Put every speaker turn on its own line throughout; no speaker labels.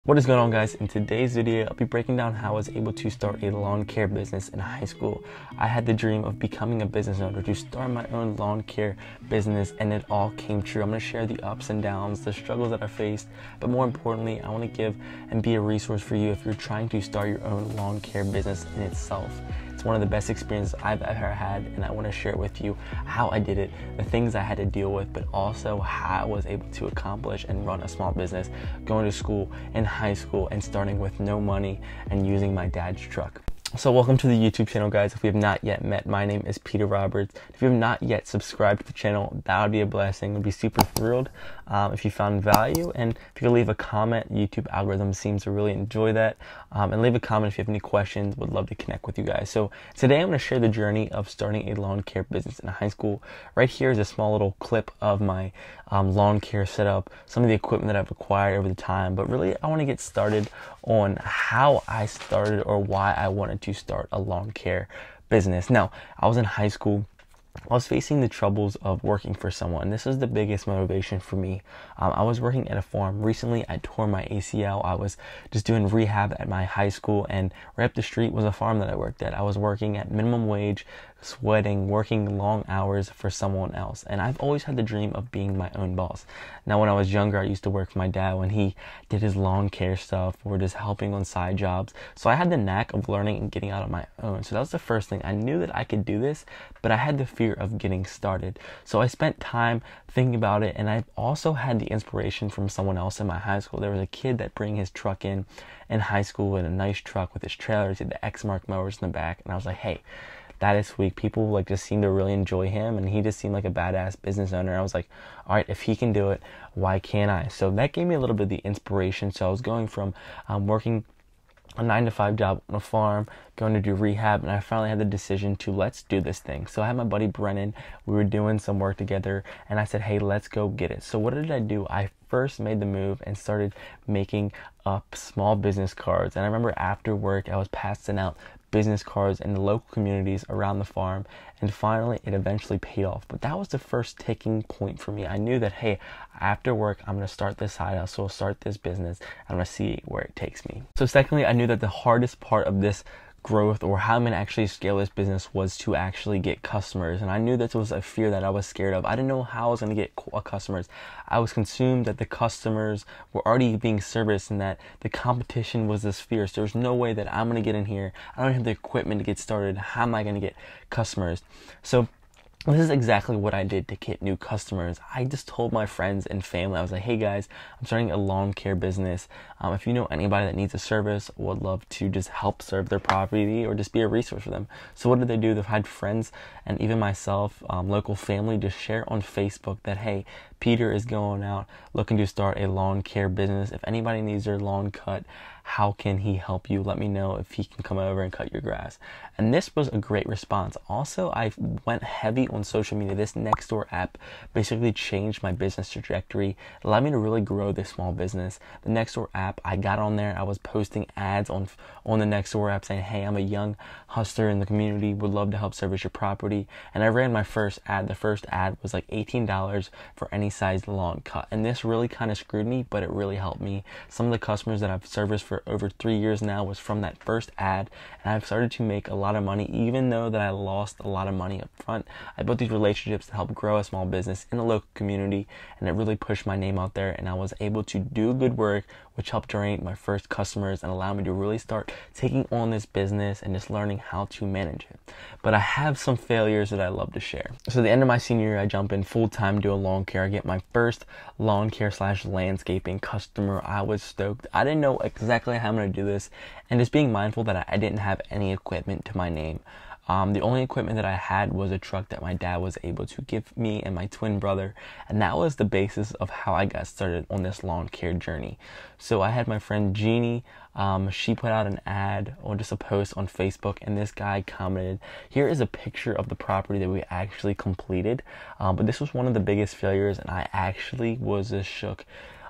What is going on, guys? In today's video, I'll be breaking down how I was able to start a lawn care business in high school. I had the dream of becoming a business owner, to start my own lawn care business, and it all came true. I'm going to share the ups and downs, the struggles that I faced, but more importantly, I want to give and be a resource for you if you're trying to start your own lawn care business in itself. It's one of the best experiences I've ever had, and I want to share with you how I did it, the things I had to deal with, but also how I was able to accomplish and run a small business, going to school in high school and starting with no money and using my dad's truck. So welcome to the YouTube channel, guys. If we have not yet met, my name is Peter Roberts. If you have not yet subscribed to the channel, that would be a blessing. I'd be super thrilled if you found value, and if you could leave a comment. YouTube algorithm seems to really enjoy that, and leave a comment if you have any questions. Would love to connect with you guys. So today I'm going to share the journey of starting a lawn care business in high school. Right here is a small little clip of my lawn care setup, some of the equipment that I've acquired over the time, but really I want to get started on how I started or why I wanted to start a lawn care business. Now, I was in high school. I was facing the troubles of working for someone. This is the biggest motivation for me. I was working at a farm. Recently, I tore my ACL. I was just doing rehab at my high school, and right up the street was a farm that I worked at. I was working at minimum wage, sweating, working long hours for someone else. And I've always had the dream of being my own boss. Now, when I was younger, I used to work for my dad when he did his lawn care stuff or just helping on side jobs. So I had the knack of learning and getting out on my own. So that was the first thing. I knew that I could do this, but I had the fear of getting started. So I spent time thinking about it, and I also had the inspiration from someone else in my high school. There was a kid that bring his truck in high school in a nice truck with his trailers, he had the X-Mark mowers in the back, and I was like, hey, that is sweet. People just seem to really enjoy him, and he just seemed like a badass business owner. I was like, all right, if he can do it, why can't I? So that gave me a little bit of the inspiration. So I was going from working a 9-to-5 job on a farm, going to do rehab, and I finally had the decision to let's do this thing. So I had my buddy Brennan. We were doing some work together, and I said, hey, let's go get it. So what did I do? I first made the move and started making up small business cards. And I remember after work, I was passing out business cards in the local communities around the farm, and finally it eventually paid off. But that was the first taking point for me. I knew that, hey, after work I'm going to start this side hustle, start this business, and I'm going to see where it takes me. So secondly, I knew that the hardest part of this growth, or how I'm going to actually scale this business, was to actually get customers. And I knew that was a fear that I was scared of. I didn't know how I was going to get customers. I was consumed that the customers were already being serviced and that the competition was this fierce. There's no way that I'm going to get in here. I don't have the equipment to get started. How am I going to get customers? So this is exactly what I did to get new customers. I just told my friends and family, I was like, hey guys, I'm starting a lawn care business. If you know anybody that needs a service, would love to just help serve their property or just be a resource for them. So what did they do? They've had friends and even myself, local family, just share on Facebook that, hey, Peter is going out looking to start a lawn care business. If anybody needs their lawn cut, how can he help you? Let me know if he can come over and cut your grass. And this was a great response. Also, I went heavy on social media. This Nextdoor app basically changed my business trajectory. It allowed me to really grow this small business. The Nextdoor app, I got on there. I was posting ads on the Nextdoor app saying, hey, I'm a young hustler in the community, would love to help service your property. And I ran my first ad. The first ad was like $18 for any size lawn cut. And this really kind of screwed me, but it really helped me. Some of the customers that I've serviced for over 3 years now was from that first ad, and I've started to make a lot of money. Even though that I lost a lot of money up front, I built these relationships to help grow a small business in the local community, and it really pushed my name out there, and I was able to do good work, which helped generate my first customers and allow me to really start taking on this business and just learning how to manage it. But I have some failures that I love to share. So at the end of my senior year, I jump in full-time, do a lawn care. I get my first lawn care / landscaping customer. I was stoked. I didn't know exactly how I'm going to do this, and just being mindful that I didn't have any equipment to my name. The only equipment that I had was a truck that my dad was able to give me and my twin brother, and that was the basis of how I got started on this lawn care journey. So I had my friend Jeannie. She put out an ad or just a post on Facebook, and this guy commented, here is a picture of the property that we actually completed, but this was one of the biggest failures, and I actually was just shook.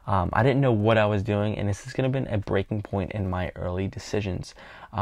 I didn't know what I was doing, and this is going to be a breaking point in my early decisions.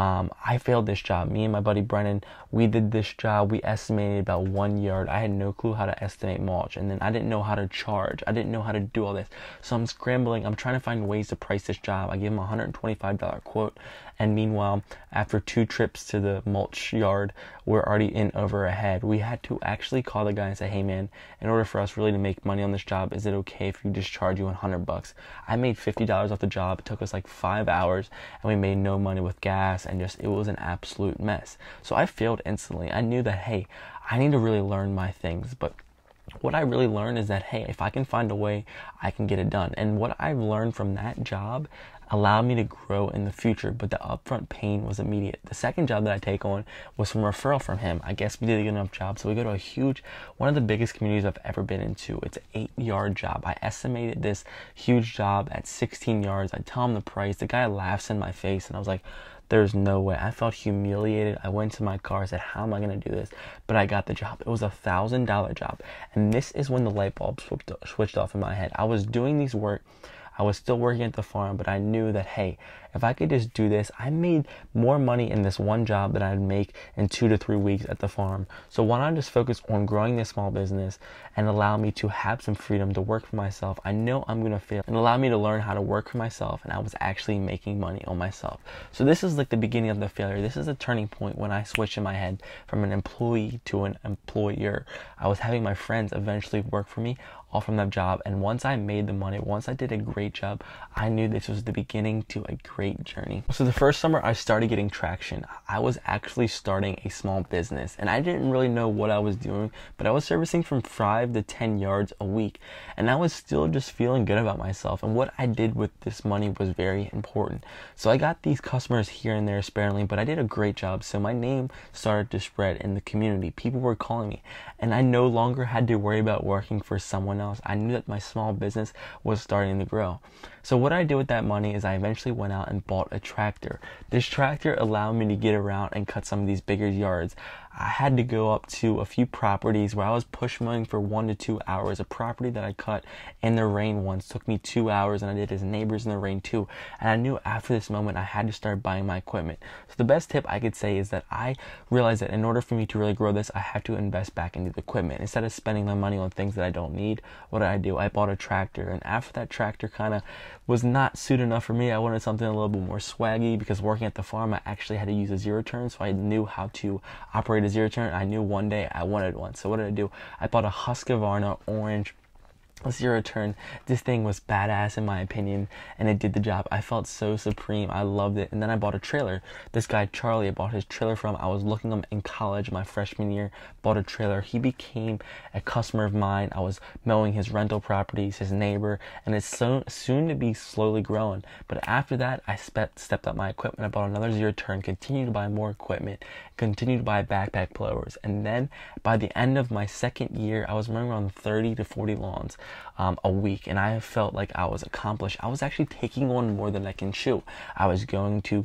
I failed this job. Me and my buddy Brennan, we did this job. We estimated about 1 yard. I had no clue how to estimate mulch, and then I didn't know how to charge. I didn't know how to do all this. So I'm scrambling. I'm trying to find ways to price this job. I give him a $125 quote, and meanwhile, after 2 trips to the mulch yard, we're already in over a head. We had to actually call the guy and say, hey man, in order for us really to make money on this job, is it okay if we just charge you $100? I made $50 off the job. It took us like 5 hours, and we made no money with gas, and just, it was an absolute mess. So I failed instantly. I knew that, hey, I need to really learn my things. But what I really learned is that, hey, if I can find a way, I can get it done. And what I've learned from that job allowed me to grow in the future, but the upfront pain was immediate. The second job that I take on was from a referral from him. I guess we did a good enough job, so we go to a huge, one of the biggest communities I've ever been into. It's an 8-yard job. I estimated this huge job at 16 yards. I tell him the price. The guy laughs in my face, and I was like, there's no way. I felt humiliated. I went to my car. I said, how am I going to do this? But I got the job. It was a $1,000 job. And this is when the light bulb switched off in my head. I was doing these work. I was still working at the farm, but I knew that, hey, if I could just do this, I made more money in this one job than I'd make in 2 to 3 weeks at the farm. So why not just focus on growing this small business and allow me to have some freedom to work for myself? I know I'm going to fail, and allow me to learn how to work for myself, and I was actually making money on myself. So this is like the beginning of the failure. This is a turning point when I switched in my head from an employee to an employer. I was having my friends eventually work for me, all from that job, and once I made the money, once I did a great job, I knew this was the beginning to a great journey. So the first summer I started getting traction. I was actually starting a small business, and I didn't really know what I was doing, but I was servicing from 5 to 10 yards a week, and I was still just feeling good about myself, and what I did with this money was very important. So I got these customers here and there sparingly, but I did a great job, so my name started to spread in the community. People were calling me, and I no longer had to worry about working for someone else. I knew that my small business was starting to grow. So what I did with that money is I eventually went out and bought a tractor. This tractor allowed me to get around and cut some of these bigger yards. I had to go up to a few properties where I was push mowing for 1 to 2 hours. A property that I cut in the rain once took me 2 hours, and I did his neighbors in the rain too. And I knew after this moment I had to start buying my equipment. So the best tip I could say is that I realized that in order for me to really grow this, I have to invest back into the equipment. Instead of spending my money on things that I don't need, what did I do? I bought a tractor, and after that tractor kind of was not suited enough for me, I wanted something a little bit more swaggy, because working at the farm I actually had to use a zero turn, so I knew how to operate a zero turn. I knew one day I wanted one. So what did I do? I bought a Husqvarna orange zero turn. This thing was badass in my opinion, and it did the job. I felt so supreme. I loved it. And then I bought a trailer. This guy Charlie, I bought his trailer from. I was looking him in college my freshman year. Bought a trailer. He became a customer of mine. I was mowing his rental properties, his neighbor, and it's so soon to be slowly growing. But after that, I stepped up my equipment. I bought another zero turn, continued to buy more equipment, continued to buy backpack blowers, and then by the end of my second year, I was mowing around 30 to 40 lawns a week, and I felt like I was accomplished. I was actually taking on more than I can chew. I was going to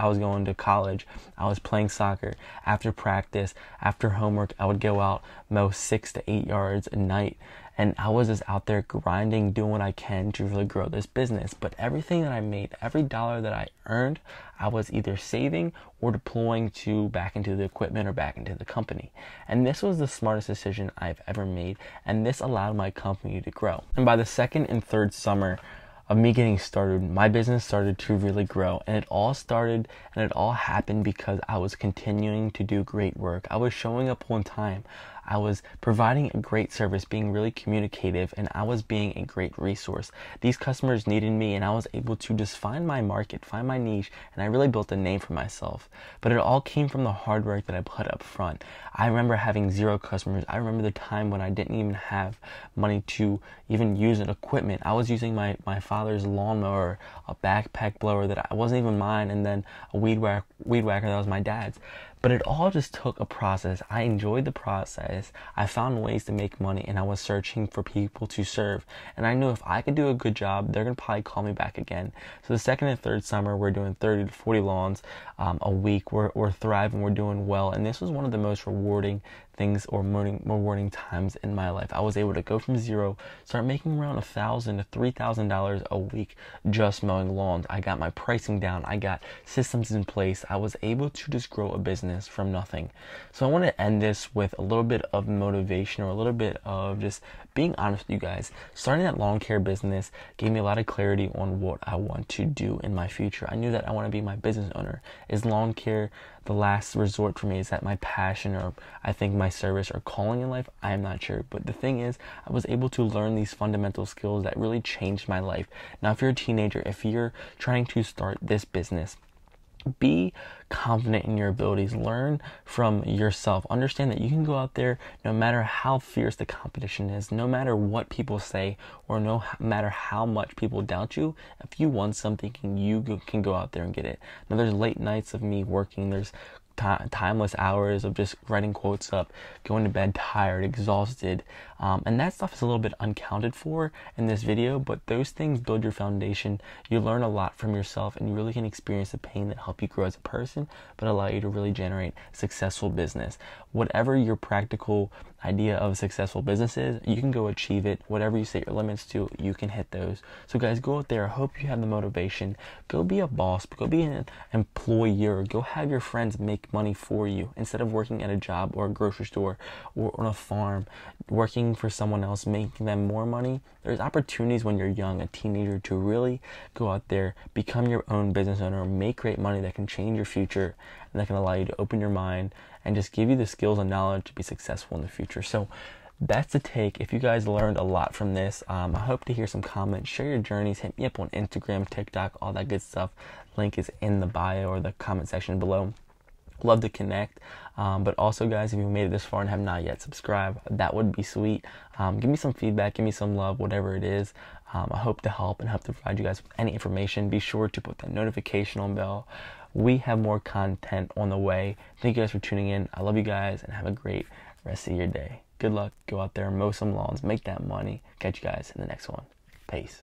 college. I was playing soccer. After practice, after homework, I would go out, mow 6 to 8 yards a night. And I was just out there grinding, doing what I can to really grow this business. But everything that I made, every dollar that I earned, I was either saving or deploying back into the equipment or back into the company. And this was the smartest decision I've ever made. And this allowed my company to grow. And by the second and third summer of me getting started, my business started to really grow. And it all started and it all happened because I was continuing to do great work. I was showing up on time. I was providing a great service, being really communicative, and I was being a great resource. These customers needed me, and I was able to just find my market, find my niche, and I really built a name for myself. But it all came from the hard work that I put up front. I remember having 0 customers. I remember the time when I didn't even have money to even use an equipment. I was using my father's lawnmower, a backpack blower that wasn't even mine, and then a weed whacker that was my dad's. But it all just took a process. I enjoyed the process. I found ways to make money, and I was searching for people to serve. And I knew if I could do a good job, they're going to probably call me back again. So the second and third summer, we're doing 30 to 40 lawns a week. We're thriving. We're doing well. And this was one of the most rewarding things or rewarding times in my life. I was able to go from zero, start making around $1,000 to $3,000 a week just mowing lawns. I got my pricing down. I got systems in place. I was able to just grow a business from nothing. So I want to end this with a little bit of motivation, or a little bit of just being honest with you guys. Starting that lawn care business gave me a lot of clarity on what I want to do in my future. I knew that I want to be my business owner. Is lawn care the last resort for me? Is that my passion, or I think my service or calling in life? I am not sure. But the thing is, I was able to learn these fundamental skills that really changed my life. Now, if you're a teenager, if you're trying to start this business, be confident in your abilities. Learn from yourself. Understand that you can go out there no matter how fierce the competition is, no matter what people say, or no matter how much people doubt you. If you want something, you can go out there and get it. Now, there's late nights of me working. There's timeless hours of just writing quotes up, going to bed tired, exhausted, and that stuff is a little bit uncounted for in this video, but those things build your foundation. You learn a lot from yourself, and you really can experience the pain that help you grow as a person, but allow you to really generate successful business. Whatever your practical idea of a successful business is, you can go achieve it. Whatever you set your limits to, you can hit those. So guys, go out there. I hope you have the motivation. Go be a boss. Go be an employer. Go have your friends make money for you instead of working at a job or a grocery store or on a farm, working for someone else, making them more money. There's opportunities when you're young, a teenager, to really go out there, become your own business owner, make great money that can change your future, and that can allow you to open your mind and just give you the skills and knowledge to be successful in the future. So that's the take. If you guys learned a lot from this, I hope to hear some comments. Share your journeys. Hit me up on Instagram, TikTok, all that good stuff. Link is in the bio or the comment section below. Love to connect. But also, guys, if you made it this far and have not yet subscribed, that would be sweet. Give me some feedback, give me some love, whatever it is. I hope to help and help to provide you guys with any information. Be sure to put that notification bell. We have more content on the way. Thank you guys for tuning in. I love you guys, and have a great rest of your day. Good luck. Go out there and mow some lawns. Make that money. Catch you guys in the next one. Peace.